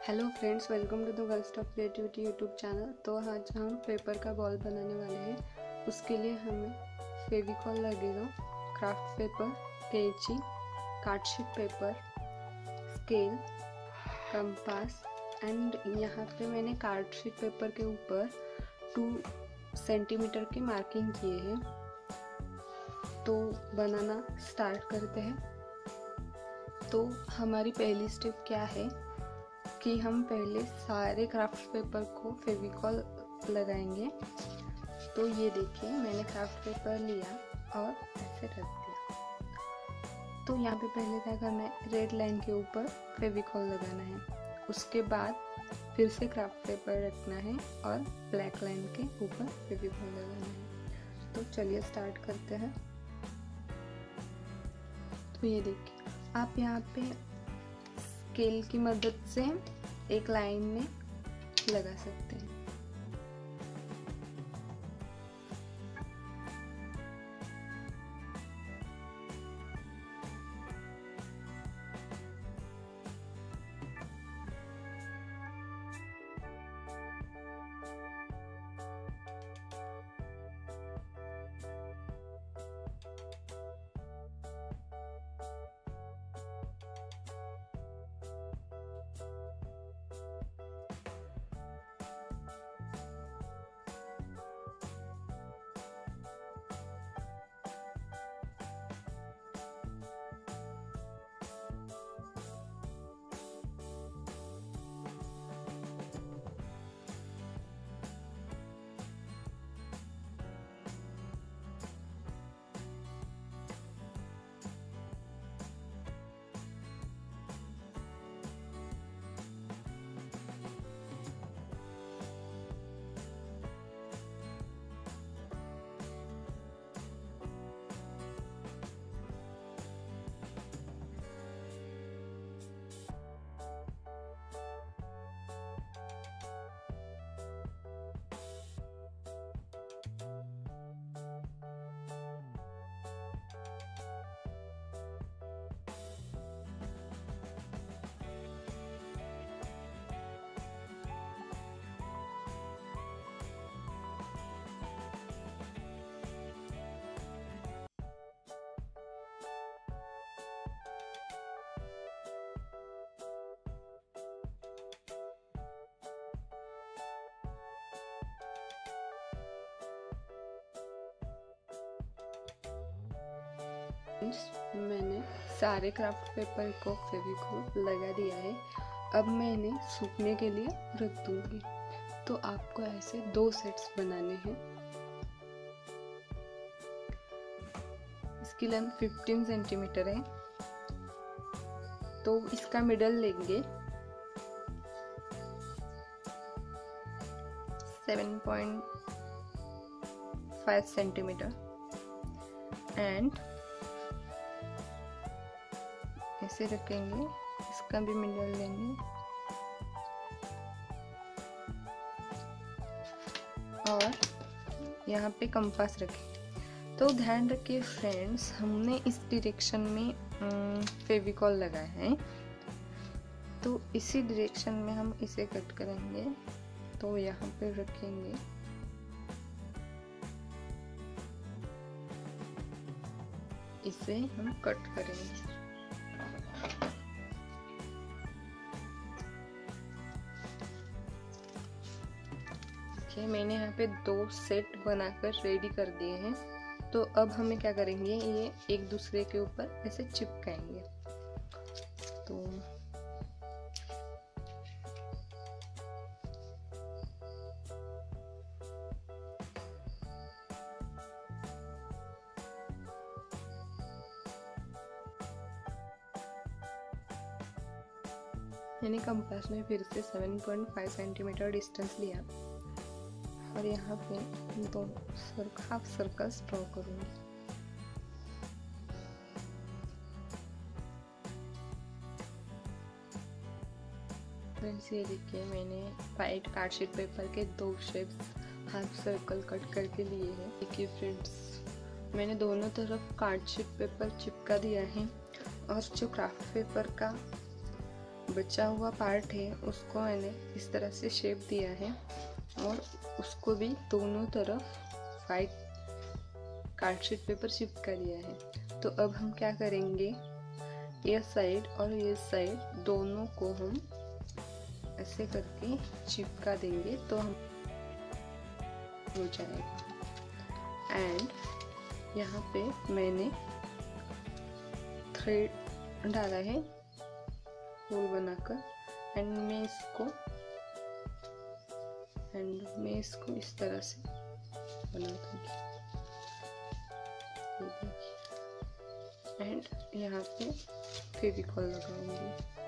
Hello friends, welcome to the girls of creativity YouTube channel. तो आज हम paper का बॉल बनाने वाले हैं। उसके लिए हमें फेविकॉल लगेगा, क्राफ्ट पेपर, कैंची, card sheet paper, scale, compass and यहाँ पे मैंने कार्डशीट पेपर के ऊपर 2 सेंटीमीटर की मार्किंग किए हैं। तो बनाना स्टार्ट करते हैं। तो हमारी पहली स्टेप क्या है कि हम पहले सारे क्राफ्ट पेपर को फेविकॉल लगाएंगे। तो ये देखिए, मैंने क्राफ्ट पेपर लिया और ऐसे रख दिया। तो यहाँ पे पहले क्या करना है, रेड लाइन के ऊपर फेविकॉल लगाना है। उसके बाद फिर से क्राफ्ट पेपर रखना है और ब्लैक लाइन के ऊपर फेविकॉल लगाना है। तो चलिए स्टार्ट करते हैं। तो ये देखिए, आप यहाँ पे स्केल की मदद से एक लाइन में लगा सकते हैं। मैंने सारे क्राफ्ट पेपर को फेविकॉल लगा दिया है। अब मैं इन्हें सूखने के लिए रख दूंगी। तो आपको ऐसे 2 सेट्स बनाने हैं। इसकी लेंथ 15 सेंटीमीटर है। तो इसका मिडल लेंगे 7.5 सेंटीमीटर एंड ऐसे रखेंगे। इसका भी मिडल लेंगे और यहाँ पे कंपास रखेंगे। तो ध्यान रखिए फ्रेंड्स, हमने इस डायरेक्शन में फेविकॉल लगाया है, तो इसी डायरेक्शन में हम इसे कट करेंगे। तो यहाँ पे रखेंगे, इसे हम कट करेंगे। मैंने यहाँ पे 2 सेट बनाकर रेडी कर दिए हैं। तो अब हमें क्या करेंगे, ये एक दूसरे के ऊपर ऐसे चिपकाएंगे। तो मैंने कंपास में फिर से 7.5 सेंटीमीटर डिस्टेंस लिया और यहाँ पे 2 हाफ सर्कल्स ड्रॉ करूंगी। फ्रेंड्स ये देखिए, मैंने वाइट कार्डशीट पेपर के 2 शेप्स हाफ सर्कल कट करके लिए हैं। देखिए फ्रेंड्स, मैंने दोनों तरफ कार्डशीट पेपर चिपका दिया है और जो क्राफ्ट पेपर का बचा हुआ पार्ट है उसको मैंने इस तरह से शेप दिया है और उसको भी दोनों तरफ वाइट कार्डशीट पेपर चिपका दिया है। तो अब हम क्या करेंगे, ये साइड और ये साइड दोनों को हम ऐसे करके चिपका देंगे तो हम हो जाएगा। एंड यहाँ पे मैंने थ्रेड डाला है होल बनाकर एंड मैं इसको इस तरह से बना दूंगी एंड यहाँ पे फेविकॉल लगाऊंगी।